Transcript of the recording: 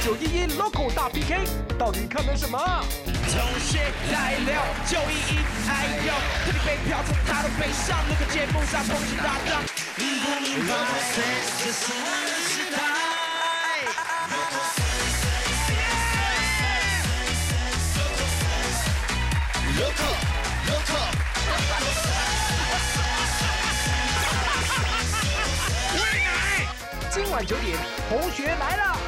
911 Local 大 PK， 到底看了什么？ 同学来了，911还有特地被飘从他的背上，那个节目上同时搭档，你不明白，这是我的时代。 今晚9点，同学来了。